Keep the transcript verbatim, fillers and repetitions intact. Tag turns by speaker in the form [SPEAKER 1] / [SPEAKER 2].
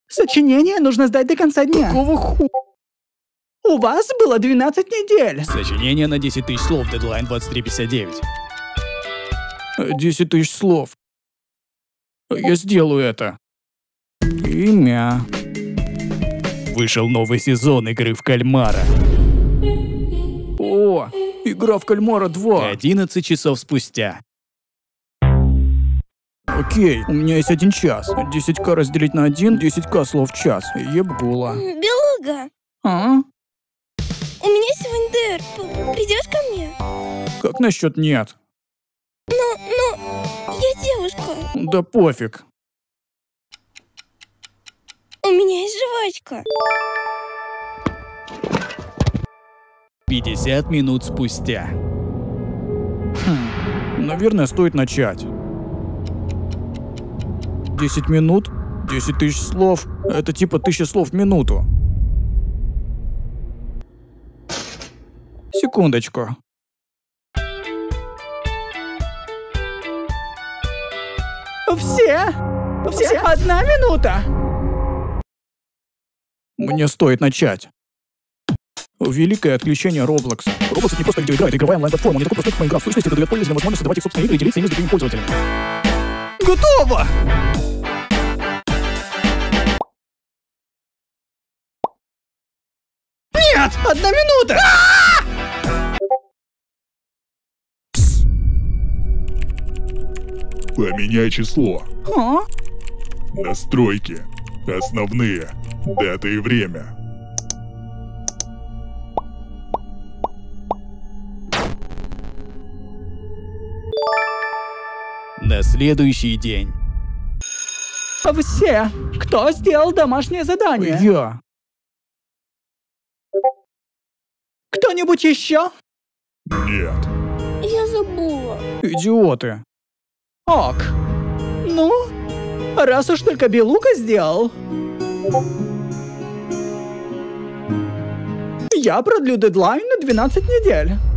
[SPEAKER 1] Сочинение нужно сдать до конца дня.
[SPEAKER 2] Какого ху...
[SPEAKER 1] У вас было двенадцать недель.
[SPEAKER 2] Сочинение на десять тысяч слов, дедлайн двадцать три пятьдесят девять. десять тысяч слов. Я сделаю это. Имя. Вышел новый сезон игры в кальмара. О, игра в кальмара два. одиннадцать часов спустя. Окей, у меня есть один час. десять ка разделить на один, десять ка слов в час. Ебгула.
[SPEAKER 3] Белуга,
[SPEAKER 1] А?
[SPEAKER 3] у меня сегодня дэр. П- Придешь ко мне?
[SPEAKER 1] Как насчет нет?
[SPEAKER 3] Ну, ну, я девушка.
[SPEAKER 1] Да пофиг.
[SPEAKER 3] У меня есть жвачка.
[SPEAKER 2] пятьдесят минут спустя.
[SPEAKER 1] Хм, наверное, стоит начать. десять минут, десять тысяч слов. Это типа тысяча слов в минуту. Секундочку. Все? Все? Одна минута? Мне стоит начать. Великое отключение Roblox. Roblox это не просто видеоигра, это игровая онлайн-платформа. Не такой простой, как Майнкрафт. В сущности, это дает пользователям возможность создавать их собственные игры и делиться ими с другими пользователями. Готово! Нет! Одна минута!
[SPEAKER 4] Поменяй число.
[SPEAKER 1] А?
[SPEAKER 4] Настройки. Основные. Дата и время.
[SPEAKER 2] На следующий день.
[SPEAKER 1] Все. Кто сделал домашнее задание? Я. Кто-нибудь еще?
[SPEAKER 4] Нет.
[SPEAKER 3] Я забыла.
[SPEAKER 1] Идиоты. Ок. Ну, раз уж только Белука сделал. Я продлю дедлайн на двенадцать недель.